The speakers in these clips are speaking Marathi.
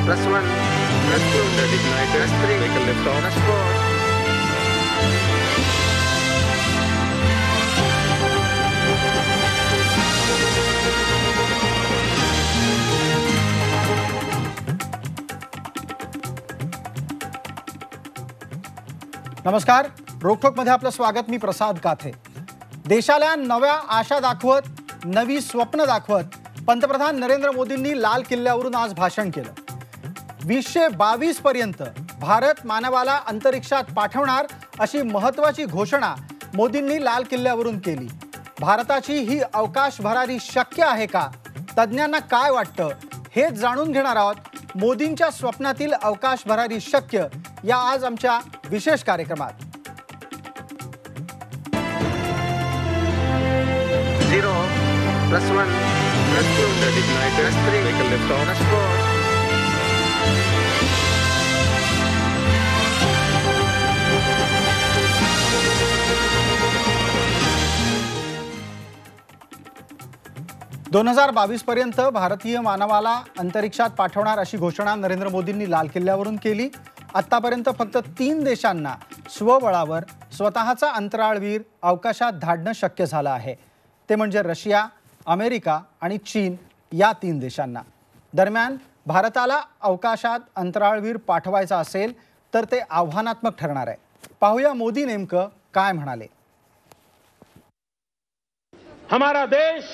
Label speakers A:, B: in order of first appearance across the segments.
A: +1, +2, ignited, +3, vehicle lift off, +4.
B: नमस्कार, रोखोकमध्ये आपलं स्वागत. मी प्रसाद काथे. देशाला नव्या आशा दाखवत, नवी स्वप्न दाखवत पंतप्रधान नरेंद्र मोदींनी लाल किल्ल्यावरून आज भाषण केलं. 2022 पर्यंत भारत मानवाला अंतरिक्षात पाठवणार अशी महत्त्वाची घोषणा मोदींनी लाल किल्ल्यावरून केली. भारताची ही अवकाश भरारी शक्य आहे का? तज्ज्ञांना काय वाटतं हे जाणून घेणार आहोत. मोदींच्या स्वप्नातील अवकाश भरारी शक्य या आज आमच्या विशेष कार्यक्रमात.
A: 0, +1, +2, ignited, +3, vehicle lift off, +4.
B: दोन 2022 पर्यंत भारतीय मानवाला अंतरिक्षात पाठवणार अशी घोषणा नरेंद्र मोदींनी लाल किल्ल्यावरून केली. आतापर्यंत फक्त 3 देशांना स्वबळावर स्वतःचा अंतराळवीर अवकाशात धाडणं शक्य झालं आहे. ते म्हणजे रशिया, अमेरिका आणि चीन या 3 देशांना. दरम्यान भारताला अवकाशात अंतराळवीर पाठवायचा असेल तर ते आव्हानात्मक ठरणार आहे. पाहूया मोदी नेमकं काय म्हणाले.
C: हमारा देश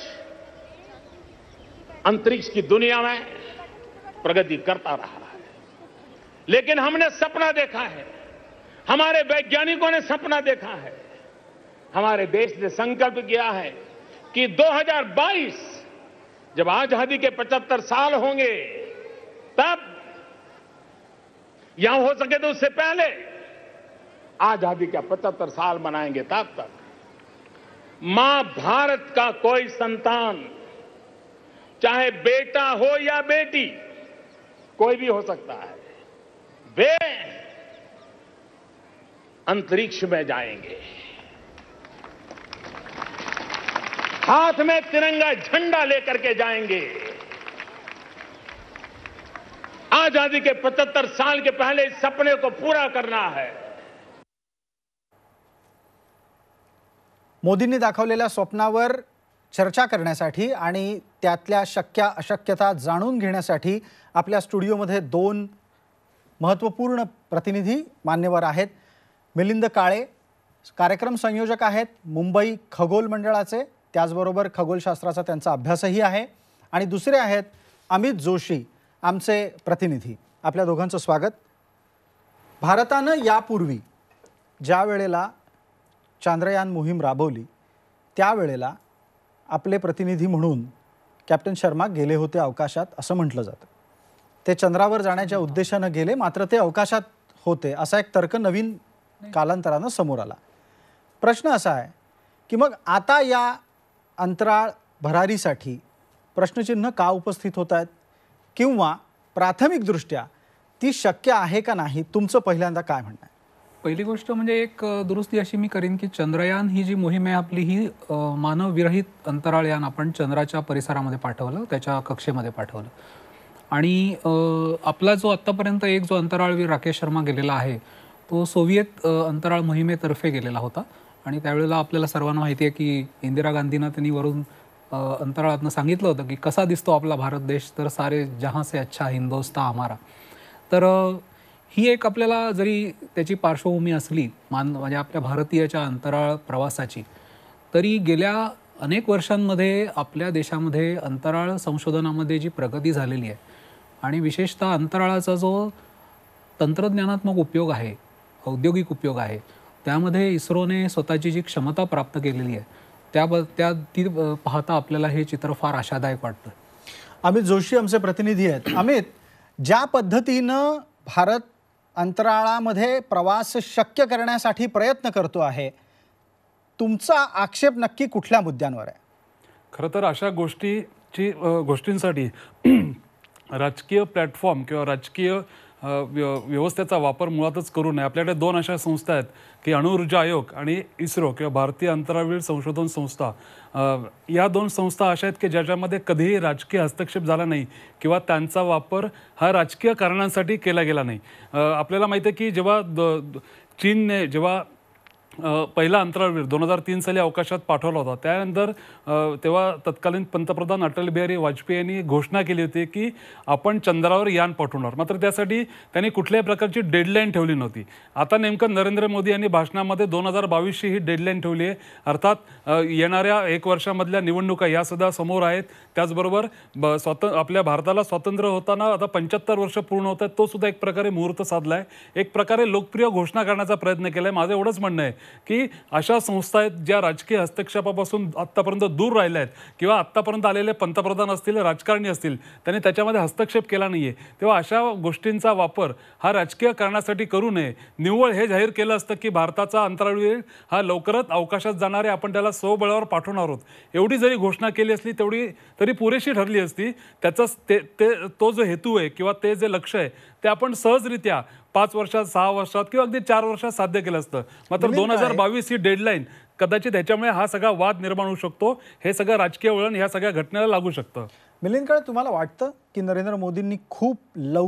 C: अंतरिक्ष की दुनिया में प्रगति करता रहा है, लेकिन हमने सपना देखा है, हमारे वैज्ञानिकों ने सपना देखा है, हमारे देश ने संकल्प किया है कि 2022 जब आजादी के 75 साल होंगे तब, यहां हो सके तो उससे पहले आजादी का 75 साल मनाएंगे, तब तक मां भारत का कोई संतान, चाहे बेटा हो या बेटी, कोई भी हो सकता है, वे अंतरिक्ष में जाएंगे, हाथ में तिरंगा झंडा लेकर के जाएंगे. आजादी के 75 साल के पहले इस सपने को पूरा करना है.
B: मोदींनी दाखवलेल्या स्वप्नावर चर्चा करण्यासाठी आणि त्यातल्या शक्य अशक्यता जाणून घेण्यासाठी आपल्या स्टुडिओमध्ये 2 महत्त्वपूर्ण प्रतिनिधी मान्यवर आहेत. मिलिंद काळे कार्यक्रम संयोजक आहेत मुंबई खगोल मंडळाचे, त्याचबरोबर खगोलशास्त्राचा त्यांचा अभ्यासही आहे. आणि दुसरे आहेत अमित जोशी आमचे प्रतिनिधी. आपल्या दोघांचं स्वागत. भारतानं यापूर्वी ज्या वेळेला चांद्रयान मोहीम राबवली त्यावेळेला आपले प्रतिनिधी म्हणून कॅप्टन शर्मा गेले होते अवकाशात असं म्हटलं जातं. ते चंद्रावर जाण्याच्या उद्देशानं गेले, मात्र ते अवकाशात होते असा एक तर्क नवीन कालांतरानं समोर आला. प्रश्न असा आहे की मग आता या अंतराळ भरारीसाठी प्रश्नचिन्ह का उपस्थित होत आहेत, किंवा प्राथमिकदृष्ट्या ती शक्य आहे का नाही? तुमचं पहिल्यांदा काय म्हणणं आहे?
D: पहिली गोष्ट म्हणजे एक दुरुस्ती अशी मी करीन की चंद्रयान ही जी मोहीम आहे आपली, ही मानवविरहित अंतराळयान आपण चंद्राच्या परिसरामध्ये पाठवलं, त्याच्या कक्षेमध्ये पाठवलं. आणि आपला जो आत्तापर्यंत एक जो अंतराळवीर राकेश शर्मा गेलेला आहे तो सोव्हिएत अंतराळ मोहिमेतर्फे गेलेला होता. आणि त्यावेळेला आपल्याला सर्वांना माहिती आहे की इंदिरा गांधींना त्यांनी वरून अंतराळातनं सांगितलं होतं की कसा दिसतो आपला भारत देश, तर सारे जहां से अच्छा हिंदुस्तान हमारा. तर ही एक आपल्याला जरी त्याची पार्श्वभूमी असली म्हणजे आपल्या भारतीयाच्या अंतराळ प्रवासाची, तरी गेल्या अनेक वर्षांमध्ये आपल्या देशामध्ये अंतराळ संशोधनामध्ये जी प्रगती झालेली आहे आणि विशेषतः अंतराळाचा जो तंत्रज्ञानात्मक उपयोग आहे, औद्योगिक उपयोग आहे, त्यामध्ये इस्रोने स्वतःची जी क्षमता प्राप्त केलेली आहे ती पाहता आपल्याला हे चित्र फार आशादायक वाटतं.
B: अमित जोशी आमचे प्रतिनिधी आहेत. अमित, ज्या पद्धतीनं भारत अंतराळामध्ये प्रवास शक्य करण्यासाठी प्रयत्न करतो आहे, तुमचा आक्षेप नक्की कुठल्या मुद्द्यांवर आहे?
E: खरं तर अशा गोष्टींसाठी राजकीय प्लॅटफॉर्म किंवा राजकीय व्यवस्थेचा वापर मुळातच करू नये. आपल्याकडे 2 अशा संस्था आहेत की अणुऊर्जा आयोग आणि इस्रो किंवा भारतीय अंतराळवीर संशोधन संस्था. या 2 संस्था अशा आहेत की ज्याच्यामध्ये कधीही राजकीय हस्तक्षेप झाला नाही किंवा त्यांचा वापर हा राजकीय कारणांसाठी केला गेला नाही. आपल्याला माहिती आहे की जेव्हा चीनने जेव्हा पहिला अंतराळवीर 2003 साली अवकाशात पाठवला होता, त्यानंतर तेव्हा तत्कालीन पंतप्रधान अटल बिहारी वाजपेयी यांनी घोषणा केली होती की आपण चंद्रावर यान पाठवणार. मात्र त्यासाठी त्यांनी कुठल्याही प्रकारची डेडलाईन ठेवली नव्हती. आता नेमकं नरेंद्र मोदी यांनी भाषणामध्ये 2022ची ही डेडलाईन ठेवली आहे. अर्थात येणाऱ्या 1 वर्षामधल्या निवडणुका यासुद्धा समोर आहेत. त्याचबरोबर आपल्या भारताला स्वातंत्र्य होताना आता 75 वर्ष पूर्ण होत आहेत, तो सुद्धा एक प्रकारे मुहूर्त साधला आहे. एक प्रकारे लोकप्रिय घोषणा करण्याचा प्रयत्न केला आहे. माझं एवढंच म्हणणं आहे की अशा संस्था आहेत ज्या राजकीय हस्तक्षेपापासून आत्तापर्यंत दूर राहिल्या आहेत किंवा आत्तापर्यंत आलेले पंतप्रधान असतील, राजकारणी असतील, त्यांनी त्याच्यामध्ये हस्तक्षेप केला नाही आहे. तेव्हा अशा गोष्टींचा वापर हा राजकीय कारणासाठी करू नये. निव्वळ हे जाहीर केलं असतं की भारताचा अंतराळवीर हा लवकरच अवकाशात जाणार आहे, आपण त्याला स्वबळावर पाठवणार आहोत, एवढी जरी घोषणा केली असली तरी पुरेशी ठरली असती. तो जो हेतू आहे किंवा ते जे लक्ष्य आहे ते आपण सहजरित्या 5 वर्षात, 6 वर्षात किंवा अगदी 4 वर्षात साध्य केलं असतं. मात्र 2022 ही डेडलाईन कदाचित ह्याच्यामुळे हा सगळा वाद निर्माण होऊ शकतो. हे सगळं राजकीय वळण ह्या सगळ्या घटनेला लागू शकतं.
B: मिलिंद काळे, तुम्हाला वाटतं की नरेंद्र मोदींनी खूप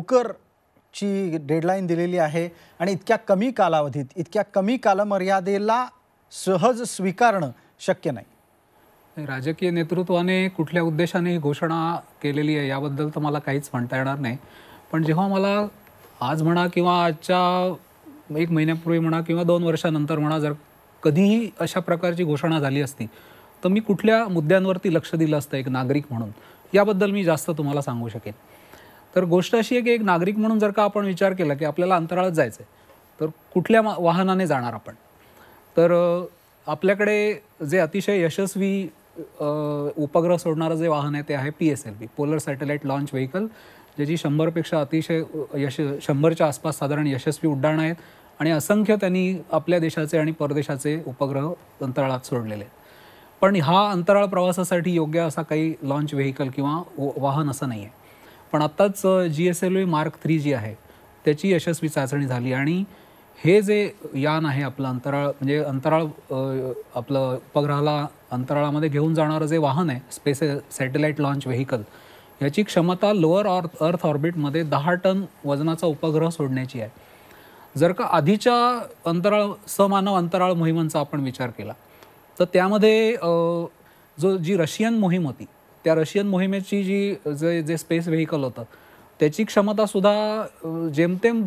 B: लवकरची डेडलाईन दिलेली आहे आणि इतक्या कमी कालावधीत, इतक्या कमी कालमर्यादेला सहज स्वीकारणं शक्य नाही?
D: राजकीय नेतृत्वाने कुठल्या उद्देशाने ही घोषणा केलेली आहे याबद्दल तर मला काहीच म्हणता येणार नाही. पण जेव्हा मला आज म्हणा किंवा आजच्या 1 महिन्यापूर्वी म्हणा किंवा 2 वर्षानंतर म्हणा, जर कधीही अशा प्रकारची घोषणा झाली असती तर मी कुठल्या मुद्द्यांवरती लक्ष दिलं असतं एक नागरिक म्हणून, याबद्दल मी जास्त तुम्हाला सांगू शकेन. तर गोष्ट अशी आहे की एक नागरिक म्हणून जर का आपण विचार केला की आपल्याला अंतराळात जायचं आहे तर कुठल्या वाहनाने जाणार आपण, तर आपल्याकडे जे अतिशय यशस्वी उपग्रह सोडणारं जे वाहन आहे ते आहे PSLV, polar satellite launch vehicle, ज्याची 100पेक्षा अतिशय 100च्या आसपास साधारण यशस्वी उड्डाणं आहेत आणि असंख्य त्यांनी आपल्या देशाचे आणि परदेशाचे उपग्रह अंतराळात सोडलेले आहेत. पण हा अंतराळ प्रवासासाठी योग्य असा काही लॉन्च व्हेकल किंवा वाहन असं नाही आहे. पण आत्ताच GSLV Mark 3 जी आहे त्याची यशस्वी चाचणी झाली आणि हे जे यान आहे आपलं म्हणजे आपलं उपग्रहाला अंतराळामध्ये घेऊन जाणारं जे वाहन आहे स्पेस सॅटेलाइट लॉन्च व्हेकल, याची क्षमता लोअर अर्थ ऑर्बिटमध्ये 10 टन वजनाचा उपग्रह सोडण्याची आहे. जर का आधीच्या समानव अंतराळ मोहिमांचा आपण विचार केला तर त्यामध्ये जी रशियन मोहीम होती, त्या रशियन मोहिमेची जे स्पेस व्हेकल होतं त्याची क्षमतासुद्धा जेमतेम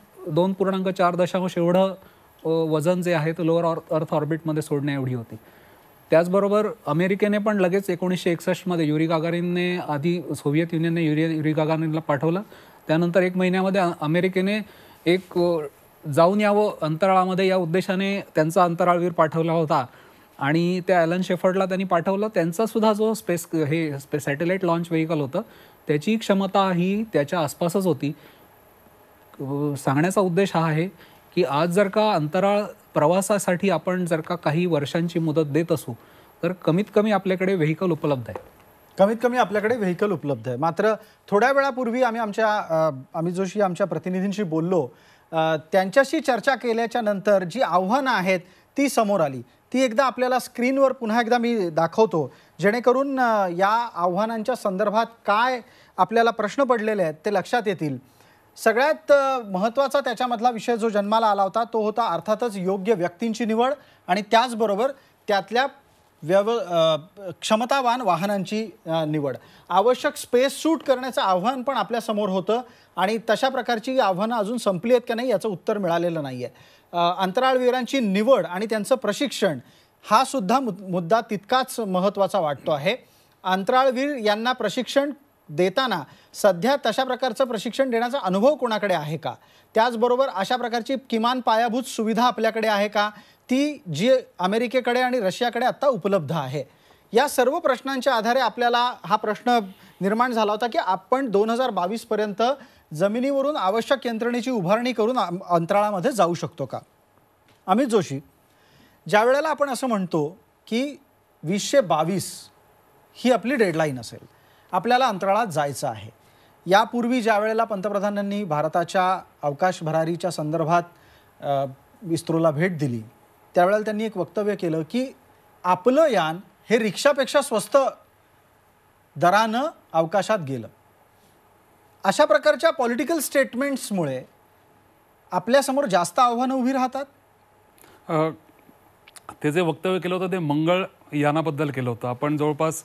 D: 2.4 एवढं वजन जे आहे ते लोअर अर्थ ऑर्बिटमध्ये सोडण्या एवढी होती. त्याचबरोबर अमेरिकेने पण लगेच 1961मध्ये युरी गागारिनने, आधी सोव्हिएत युनियनने युरी गागारिनला पाठवलं, त्यानंतर 1 महिन्यामध्ये अमेरिकेने एक जाऊन यावं अंतराळामध्ये या उद्देशाने त्यांचा अंतराळवीर पाठवला होता आणि त्या ॲलन शेफर्डला त्यांनी पाठवलं. त्यांचा सुद्धा जो स्पेस सॅटेलाइट लॉन्च व्हेकल होतं त्याची क्षमता ही त्याच्या आसपासच होती. सांगण्याचा उद्देश हा आहे की आज जर का अंतराळ प्रवासासाठी आपण जर का काही वर्षांची मुदत देत असू तर कमीत कमी आपल्याकडे व्हेकल उपलब्ध आहे.
B: कमीत कमी आपल्याकडे व्हेकल उपलब्ध आहे. मात्र थोड्या वेळापूर्वी आम्ही जोशी आमच्या प्रतिनिधींशी बोललो, त्यांच्याशी चर्चा केल्याच्या नंतर जी आव्हानं आहेत ती समोर आली. ती एकदा आपल्याला स्क्रीनवर पुन्हा एकदा मी दाखवतो, जेणेकरून या आव्हानांच्या संदर्भात काय आपल्याला प्रश्न पडलेले आहेत ते लक्षात येतील. सगळ्यात महत्त्वाचा त्याच्यामधला विषय जो जन्माला आला होता तो होता अर्थातच योग्य व्यक्तींची निवड आणि त्याचबरोबर त्यातल्या क्षमतावान वाहनांची निवड. आवश्यक स्पेस सूट करण्याचं आव्हान पण आपल्यासमोर होतं आणि तशा प्रकारची आव्हानं अजून संपली आहेत का नाही याचं उत्तर मिळालेलं नाही आहे. अंतराळवीरांची निवड आणि त्यांचं प्रशिक्षण हा सुद्धा मुद्दा तितकाच महत्त्वाचा वाटतो आहे. अंतराळवीर यांना प्रशिक्षण देताना सध्या तशा प्रकारचं प्रशिक्षण देण्याचा अनुभव कोणाकडे आहे का? त्याचबरोबर अशा प्रकारची किमान पायाभूत सुविधा आपल्याकडे आहे का, ती जी अमेरिकेकडे आणि रशियाकडे आत्ता उपलब्ध आहे? या सर्व प्रश्नांच्या आधारे आपल्याला हा प्रश्न निर्माण झाला होता की आपण 2022 पर्यंत जमिनीवरून आवश्यक यंत्रणेची उभारणी करून अंतराळामध्ये जाऊ शकतो का? अमित जोशी, ज्या वेळेला आपण असं म्हणतो की 2022 ही आपली डेडलाईन असेल, आपल्याला अंतराळात जायचं आहे, यापूर्वी ज्या वेळेला पंतप्रधानांनी भारताच्या अवकाश भरारीच्या संदर्भात इस्रोला भेट दिली त्यावेळेला त्यांनी एक वक्तव्य केलं की आपलं यान हे रिक्षापेक्षा स्वस्त दरानं अवकाशात गेलं. अशा प्रकारच्या पॉलिटिकल स्टेटमेंट्समुळे आपल्यासमोर जास्त आव्हानं उभी राहतात.
E: ते जे वक्तव्य केलं होतं ते मंगळ यानाबद्दल केलं होतं. आपण जवळपास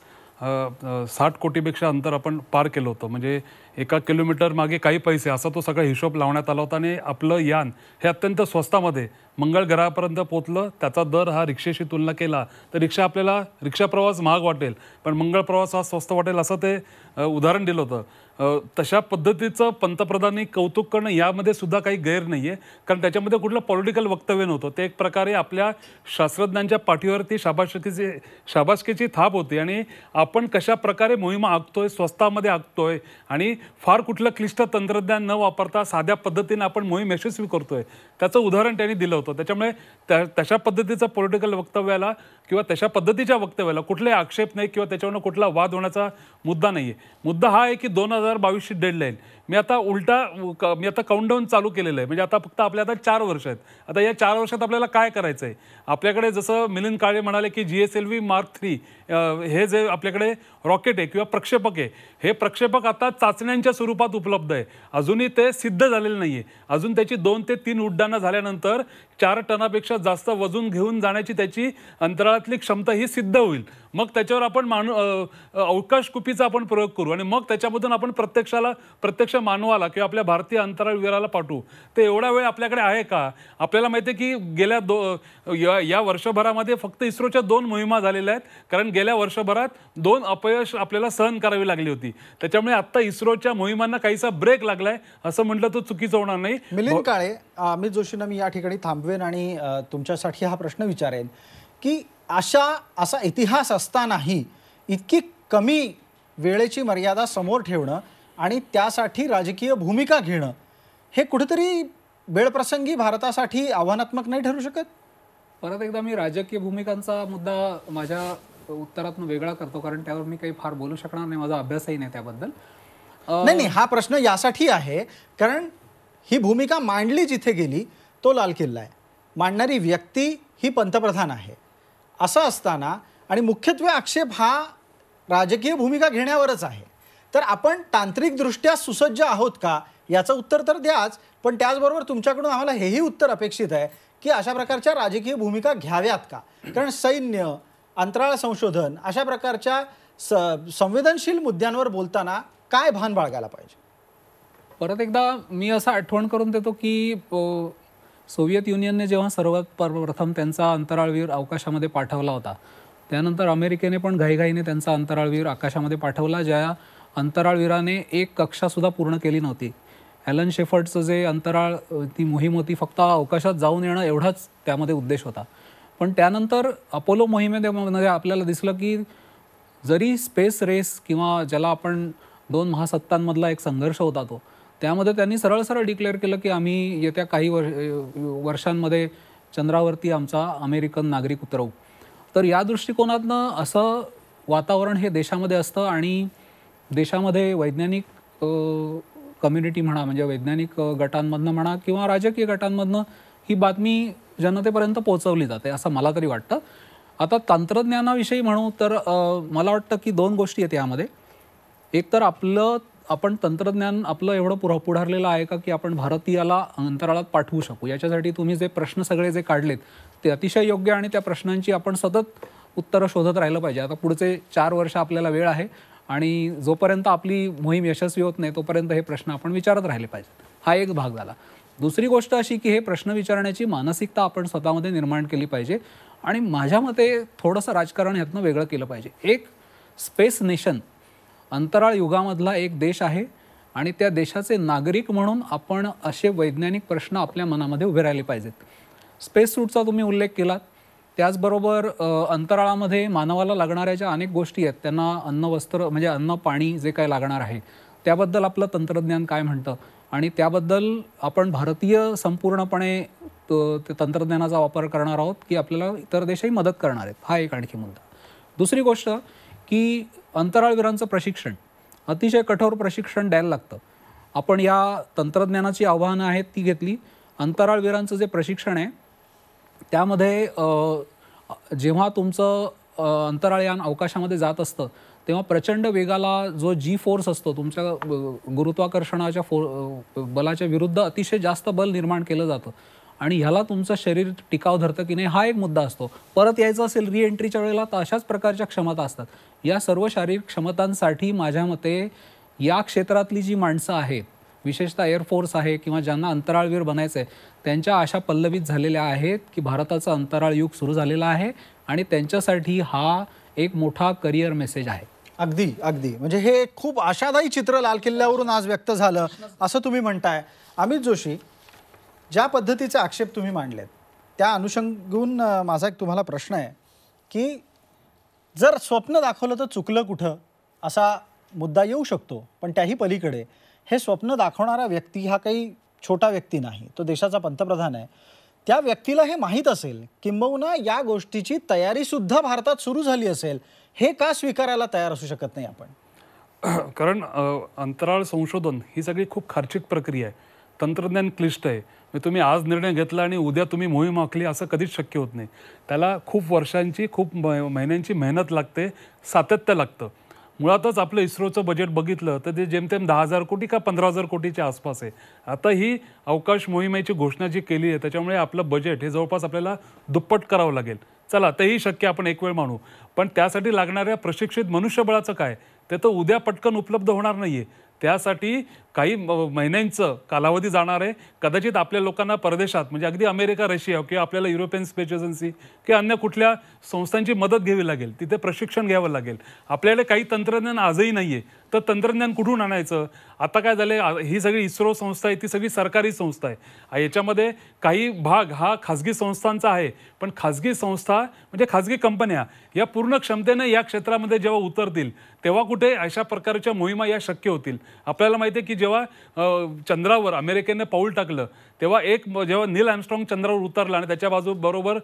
E: 60 कोटीपेक्षा अंतर आपण पार केलं होतं. म्हणजे 1 किलोमीटर मागे काही पैसे असा तो सगळा हिशोब लावण्यात आला होता आणि आपलं यान हे अत्यंत स्वस्तामध्ये मंगळ ग्रहापर्यंत पोहोचलं. त्याचा दर हा रिक्षेशी तुलना केला तर रिक्षा प्रवास महाग वाटेल पण मंगळ प्रवास हा स्वस्त वाटेल असं ते उदाहरण दिलं होतं. तशा पद्धतीचं पंतप्रधानांनी कौतुक करणं यामध्ये सुद्धा काही गैर नाही आहे, कारण त्याच्यामध्ये कुठलं पॉलिटिकल वक्तव्य नव्हतं. ते एक प्रकारे आपल्या शास्त्रज्ञांच्या पाठीवरती शाबासकीची थाप होती आणि आपण कशा प्रकारे मोहिमा आखतोय, स्वस्तामध्ये आखतोय आणि फार कुठलं क्लिष्ट तंत्रज्ञान न वापरता साध्या पद्धतीने आपण मोहीम यशस्वी करतोय त्याचं उदाहरण त्यांनी दिलं होतं. त्याच्यामुळे तशा पद्धतीचं पॉलिटिकल वक्तव्याला किंवा तशा पद्धतीच्या वक्तव्याला कुठलाही आक्षेप नाही किंवा त्याच्यावरून कुठला वाद होण्याचा मुद्दा नाही आहे. मुद्दा हा आहे की 2022ची डेडलाईन मी आता काउंटडाऊन चालू केलेलं आहे. म्हणजे आता फक्त आपल्या आता 4 वर्ष आहेत. आता या 4 वर्षात आपल्याला काय करायचं आहे. आपल्याकडे जसं मिलिंद काळे म्हणाले की GSLV Mark 3 हे जे आपल्याकडे रॉकेट आहे किंवा प्रक्षेपक आहे हे प्रक्षेपक आता चाचण्यांच्या स्वरूपात उपलब्ध आहे. अजूनही ते सिद्ध झालेलं नाही आहे. अजून त्याची 2 ते 3 उड्डाणं झाल्यानंतर 4 टनापेक्षा जास्त वजन घेऊन जाण्याची त्याची अंतराळातली क्षमता ही सिद्ध होईल. मग त्याच्यावर आपण अवकाश कुपीचा आपण प्रयोग करू आणि मग त्याच्यामधून आपण प्रत्यक्ष मानवाला किंवा आपल्या भारतीय अंतराळवीराला पाठवू. ते एवढा वेळ आपल्याकडे आहे का. आपल्याला माहिती आहे की गेल्या या वर्षभरामध्ये फक्त इस्रोच्या 2 मोहिमा झालेल्या आहेत, कारण गेल्या वर्षभरात 2 अपयश आपल्याला सहन करावी लागली होती. त्याच्यामुळे आता इस्रोच्या मोहिमांना काहीसा ब्रेक लागलाय असं म्हटलं तर चुकीचं होणार नाही.
B: मिलिंद काळे, अमित जोशींना मी या ठिकाणी थांबवेन आणि तुमच्यासाठी हा प्रश्न विचारेन की असा इतिहास असतानाही इतकी कमी वेळेची मर्यादा समोर ठेवणं आणि त्यासाठी राजकीय भूमिका घेणं हे कुठेतरी वेळप्रसंगी भारतासाठी आव्हानात्मक नाही ठरू शकत.
D: परत एकदा मी राजकीय भूमिकांचा मुद्दा माझ्या उत्तरातून वेगळा करतो, कारण त्यावर मी काही फार बोलू शकणार नाही, माझा अभ्यासही नाही त्याबद्दल.
B: नाही, हा प्रश्न यासाठी आहे कारण ही भूमिका मांडली जिथे गेली तो लाल किल्ला आहे, मांडणारी व्यक्ती ही पंतप्रधान आहे. असं असताना आणि मुख्यत्वे आक्षेप हा राजकीय भूमिका घेण्यावरच आहे, तर आपण तांत्रिकदृष्ट्या सुसज्ज आहोत का याचं उत्तर तर द्याच, पण त्याचबरोबर तुमच्याकडून आम्हाला हेही उत्तर अपेक्षित आहे की अशा प्रकारच्या राजकीय भूमिका घ्याव्यात का. कारण सैन्य, अंतराळ संशोधन अशा प्रकारच्या संवेदनशील मुद्द्यांवर बोलताना काय भान बाळगायला पाहिजे.
D: परत एकदा मी असं आठवण करून देतो की सोव्हिएत युनियनने जेव्हा सर्वात प्रथम त्यांचा अंतराळवीर अवकाशामध्ये पाठवला होता, त्यानंतर अमेरिकेने पण घाईघाईने त्यांचा अंतराळवीर आकाशामध्ये पाठवला, ज्या अंतराळवीराने एक कक्षासुद्धा पूर्ण केली नव्हती. ॲलन शेफर्डचं जे ती मोहीम होती फक्त अवकाशात जाऊन येणं एवढाच त्यामध्ये उद्देश होता. पण त्यानंतर अपोलो मोहिमेमध्ये आपल्याला दिसलं की जरी स्पेस रेस किंवा ज्याला आपण 2 महासत्तांमधला एक संघर्ष होता तो, त्यामध्ये त्यांनी सरळ डिक्लेअर केलं की आम्ही येत्या काही वर्षांमध्ये चंद्रावरती आमचा अमेरिकन नागरिक उतरवू. तर या दृष्टिकोनातनं असं वातावरण हे देशामध्ये असतं आणि देशामध्ये वैज्ञानिक कम्युनिटी म्हणा, म्हणजे वैज्ञानिक गटांमधनं म्हणा किंवा राजकीय गटांमधनं ही बातमी जनतेपर्यंत पोहोचवली जाते असं मला तरी वाटतं. आता तंत्रज्ञानाविषयी म्हणू तर मला वाटतं की 2 गोष्टी आहेत यामध्ये. एक तर आपण तंत्रज्ञान आपलं एवढं पुढारलेलं आहे का की आपण भारतीयाला अंतराळात पाठवू शकू. याच्यासाठी तुम्ही जे प्रश्न सगळे जे काढलेत ते अतिशय योग्य आणि त्या प्रश्नांची आपण सतत उत्तरं शोधत राहिलं पाहिजे. आता पुढचे 4 वर्ष आपल्याला वेळ आहे आणि जोपर्यंत आपली मोहीम यशस्वी होत नाही तोपर्यंत हे प्रश्न आपण विचारत राहिले पाहिजेत. हा एक भाग झाला. दुसरी गोष्ट अशी की हे प्रश्न विचारण्याची मानसिकता आपण स्वतःमध्ये निर्माण केली पाहिजे आणि माझ्या मते थोडंसं राजकारण यातनं वेगळं केलं पाहिजे. एक स्पेस नेशन, अंतराळ युगामधला एक देश आहे आणि त्या देशाचे नागरिक म्हणून आपण असे वैज्ञानिक प्रश्न आपल्या मनामध्ये उभे राहिले पाहिजेत. स्पेस सूटचा तुम्ही उल्लेख केलात, त्याचबरोबर अंतराळामध्ये मानवाला लागणाऱ्या ज्या अनेक गोष्टी आहेत, त्यांना अन्न, वस्त्र म्हणजे अन्न, पाणी जे काय लागणार आहे त्याबद्दल आपलं तंत्रज्ञान काय म्हणतं आणि त्याबद्दल आपण भारतीय संपूर्णपणे ते तंत्रज्ञानाचा वापर करणार आहोत की आपल्याला इतर देशही मदत करणार आहेत. हा एक आणखी मुद्दा. दुसरी गोष्ट की अंतराळवीरांचं प्रशिक्षण. अतिशय कठोर प्रशिक्षण द्यायला लागतं. आपण या तंत्रज्ञानाची आव्हानं आहेत ती घेतली. अंतराळवीरांचं जे प्रशिक्षण आहे त्यामध्ये जेव्हा तुमचं अंतराळयान अवकाशामध्ये जात असतं तेव्हा प्रचंड वेगाला जो जी फोर्स असतो तुमच्या गुरुत्वाकर्षणाच्या बलाच्या विरुद्ध अतिशय जास्त बल निर्माण केलं जातं आणि ह्याला तुमचं शरीर टिकाव धरतं की नाही हा एक मुद्दा असतो. परत यायचं असेल री एंट्रीच्या वेळेला तर अशाच प्रकारच्या क्षमता असतात. या सर्व शारीरिक क्षमतांसाठी माझ्या मते या क्षेत्रातली जी माणसं आहेत विशेषतः एअरफोर्स आहे किंवा ज्यांना अंतराळवीर बनायचं आहे त्यांच्या आशा पल्लवित झालेल्या आहेत की भारताचं अंतराळ युग सुरू झालेलं आहे आणि त्यांच्यासाठी हा एक मोठा करिअर मेसेज आहे.
B: अगदी अगदी म्हणजे हे खूप आशादायी चित्र लाल किल्ल्यावरून आज व्यक्त झालं असं तुम्ही म्हणताय. अमित जोशी, ज्या पद्धतीचे आक्षेप तुम्ही मांडलेत त्या अनुषंगाने माझा एक तुम्हाला प्रश्न आहे की जर स्वप्न दाखवलं तर चुकलं कुठं असा मुद्दा येऊ शकतो, पण त्याही पलीकडे हे स्वप्न दाखवणारा व्यक्ती हा काही छोटा व्यक्ती नाही, तो देशाचा पंतप्रधान आहे. त्या व्यक्तीला हे माहीत असेल किंबहुना या गोष्टीची तयारीसुद्धा भारतात सुरू झाली असेल, हे का स्वीकारायला तयार असू शकत नाही आपण?
E: कारण अंतराळ संशोधन ही सगळी खूप खर्चिक प्रक्रिया आहे. तंत्रज्ञान क्लिष्ट आहे. तुम्ही आज निर्णय घेतला आणि उद्या तुम्ही मोहीम आखली असं कधीच शक्य होत नाही. त्याला खूप वर्षांची खूप महिन्यांची मेहनत लागते, सातत्य लागतं. मुळातच आपलं इस्रोचं बजेट बघितलं तर ते जेमतेम 10,000 कोटी का 15,000 कोटीच्या आसपास आहे. आता ही अवकाश मोहिमेची घोषणा जी केली आहे त्याच्यामुळे आपलं बजेट हे जवळपास आपल्याला दुप्पट करावं लागेल. चला तेही शक्य आपण एक वेळ मानू, पण त्यासाठी लागणाऱ्या प्रशिक्षित मनुष्यबळाचं काय ते तर उद्या पटकन उपलब्ध होणार नाही आहे. त्यासाठी काही महिन्यांचं कालावधी जाणार आहे. कदाचित आपल्या लोकांना परदेशात म्हणजे अगदी अमेरिका, रशिया किंवा आपल्याला युरोपियन स्पेस एजन्सी किंवा अन्य कुठल्या संस्थांची मदत घ्यावी लागेल, तिथे प्रशिक्षण घ्यावं लागेल. आपल्याला काही तंत्रज्ञान आजही नाही आहे, तर तंत्रज्ञान कुठून आणायचं? आता काय झालं, ही सगळी इस्रो संस्था आहे ती सगळी सरकारी संस्था आहे. याच्यामध्ये काही भाग हा खाजगी संस्थांचा आहे, पण खाजगी संस्था म्हणजे खाजगी कंपन्या या पूर्ण क्षमतेने या क्षेत्रामध्ये जेव्हा उतरतील तेव्हा कुठे अशा प्रकारच्या मोहिमा या शक्य होतील. आपल्याला माहिती आहे की जेव्हा चंद्रावर अमेरिकेने पाऊल टाकलं तेव्हा जेव्हा नील आर्मस्ट्रॉंग चंद्रावर उतरला आणि त्याच्या बरोबर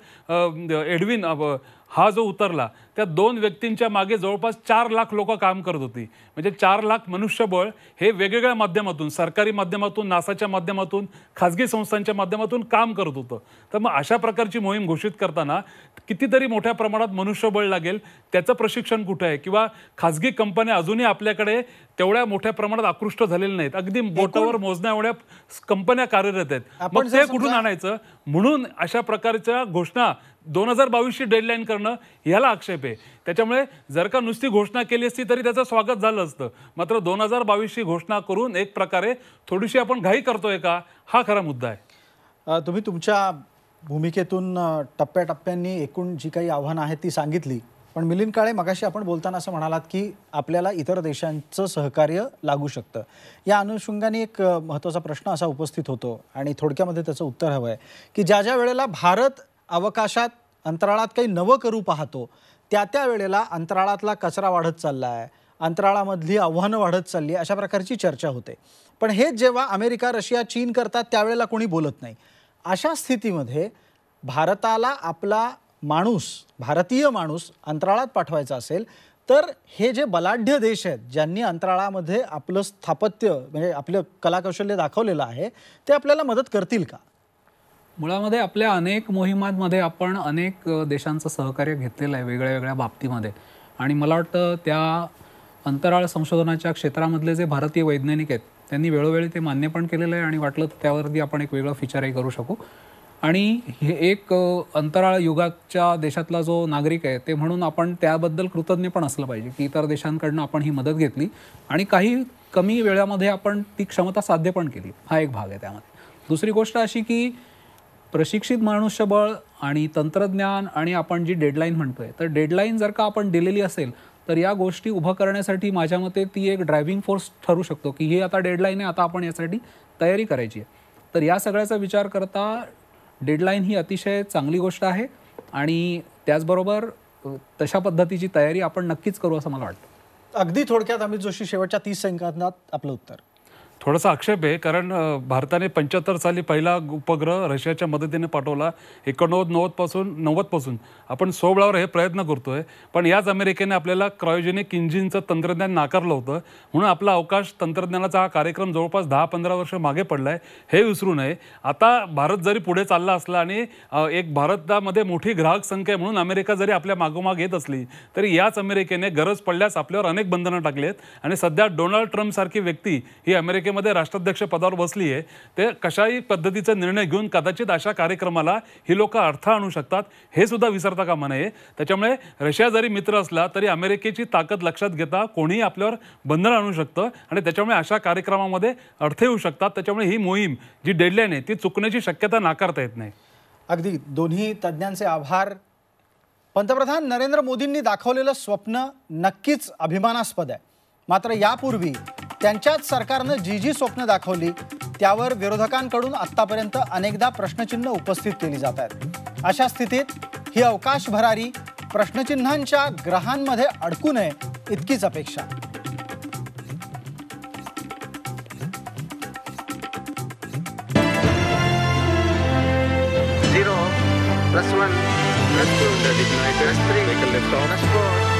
E: एडविन हा जो उतरला त्या दोन व्यक्तींच्या मागे जवळपास 4 लाख लोक काम करत होती. म्हणजे 4 लाख मनुष्यबळ हे वेगवेगळ्या माध्यमातून, सरकारी माध्यमातून, नासाच्या माध्यमातून, खाजगी संस्थांच्या माध्यमातून काम करत होतं. तर मग अशा प्रकारची मोहीम घोषित करताना कितीतरी मोठ्या प्रमाणात मनुष्यबळ लागेल, त्याचं प्रशिक्षण कुठे आहे? किंवा खाजगी कंपन्या अजूनही आपल्याकडे तेवढ्या मोठ्या प्रमाणात आकृष्ट झालेल्या नाहीत. अगदी बोटावर मोजण्या एवढ्या कंपन्या कार्यरत आहेत. मग ते कुठून आणायचं? म्हणून अशा प्रकारच्या घोषणा 2022ची डेडलाईन करणं याला आक्षेप आहे. त्याच्यामुळे जर का नुसती घोषणा केली असती तरी त्याचं स्वागत झालं असतं. मात्र 2022ची घोषणा करून एक प्रकारे थोडीशी आपण घाई करतोय का, हा खरा मुद्दा आहे.
B: तुम्ही तुमच्या भूमिकेतून टप्प्याटप्प्यांनी एकूण जी काही आव्हानं आहेत ती सांगितली, पण मिलिंद काळे मगाशी आपण बोलताना असं म्हणालात की आपल्याला इतर देशांचं सहकार्य लागू शकतं. या अनुषंगाने एक महत्त्वाचा प्रश्न असा उपस्थित होतो आणि थोडक्यामध्ये त्याचं उत्तर हवं आहे की ज्या ज्या वेळेला भारत अवकाशात अंतराळात काही नवं करू पाहतो त्या वेळेला अंतराळातला कचरा वाढत चालला आहे, अंतराळामधली आव्हानं वाढत चालली, अशा प्रकारची चर्चा होते. पण हे जेव्हा अमेरिका, रशिया, चीन करतात त्यावेळेला कोणी बोलत नाही. अशा स्थितीमध्ये भारताला आपला माणूस, भारतीय माणूस अंतराळात पाठवायचा असेल तर हे जे बलाढ्य देश आहेत ज्यांनी अंतराळामध्ये आपलं स्थापत्य म्हणजे आपलं कलाकौशल्य दाखवलेलं आहे ते आपल्याला मदत करतील का?
D: मुळामध्ये आपल्या अनेक मोहिमांमध्ये आपण अनेक देशांचं सहकार्य घेतलेलं आहे वेगळ्या वेगळ्या बाबतीमध्ये. आणि मला वाटतं त्या अंतराळ संशोधनाच्या क्षेत्रामधले जे भारतीय वैज्ञानिक आहेत त्यांनी वेळोवेळी ते मान्य पण केलेलं आहे आणि वाटलं तर त्यावरती आपण एक वेगळं फीचरही करू शकू. आणि हे एक अंतराळ युगाच्या देशातला जो नागरिक आहे ते म्हणून आपण त्याबद्दल कृतज्ञ पण असलं पाहिजे की इतर देशांकडनं आपण ही मदत घेतली आणि काही कमी वेळामध्ये आपण ती क्षमता साध्य पण केली. हा एक भाग आहे त्यामध्ये. दुसरी गोष्ट अशी की प्रशिक्षित मनुष्यबळ आणि तंत्रज्ञान आणि आपण जी डेडलाईन म्हणतोय तर डेडलाईन जर का आपण दिलेली असेल तर या गोष्टी उभं करण्यासाठी माझ्या मते ती एक ड्रायव्हिंग फोर्स ठरू शकतो की ही आता डेडलाईन आहे, आता आपण यासाठी तयारी करायची आहे. तर या सगळ्याचा विचार करता डेडलाईन ही अतिशय चांगली गोष्ट आहे आणि त्याचबरोबर तशा पद्धतीची तयारी आपण नक्कीच करू असं मला वाटतं.
B: अगदी थोडक्यात अमित जोशी, शेवटच्या 30 सेकंदात आपलं उत्तर.
E: थोडासा आक्षेप आहे, कारण भारताने 75 साली पहिला उपग्रह रशियाच्या मदतीने पाठवला. 89 पासून आपण सोबळावर हे प्रयत्न करतोय. पण याच अमेरिकेने आपल्याला क्रायोजेनिक इंजिनचं तंत्रज्ञान नाकारलं होतं. म्हणून आपला अवकाश तंत्रज्ञानाचा हा कार्यक्रम जवळपास 10-15 वर्ष मागे पडलाय, हे विसरू नये. आता भारत जरी पुढे चालला असला आणि एक भारतामध्ये मोठी ग्राहक संख्या म्हणून अमेरिका जरी आपल्या मागोमाग येत असली, तरी याच अमेरिकेने गरज पडल्यास आपल्यावर अनेक बंधनं टाकली आहेत. आणि सध्या डोनाल्ड ट्रम्प सारखी व्यक्ती ही अमेरिकेमध्ये राष्ट्राध्यक्ष पदावर बसली आहे. ते कशाही पद्धतीचा निर्णय घेऊन कदाचित अशा कार्यक्रमाला ही लोक अर्थ आणू शकतात, हे सुद्धा विसरता कामा नये. त्याच्यामुळे रशिया जरी मित्र असला तरी अमेरिकेची ताकद लक्षात घेता कोणीही आपल्यावर बंधन आणू शकतं आणि त्याच्यामुळे अशा कार्यक्रमामध्ये अर्थ येऊ शकतात. त्याच्यामुळे ही मोहीम जी डेडलाईन आहे ती चुकण्याची शक्यता नाकारता येत नाही.
B: अगदी दोन्ही तज्ज्ञांचे आभार. पंतप्रधान नरेंद्र मोदींनी दाखवलेलं स्वप्न नक्कीच अभिमानास्पद आहे. मात्र यापूर्वी त्यांच्याच सरकारनं जी स्वप्न दाखवली त्यावर विरोधकांकडून आत्तापर्यंत अनेकदा प्रश्नचिन्ह उपस्थित केली जात आहेत. अशा स्थितीत ही अवकाश भरारी प्रश्नचिन्हांच्या ग्रहांमध्ये अडकू नये इतकीच अपेक्षा.
A: +1, +2, +3, make a lift off, +4.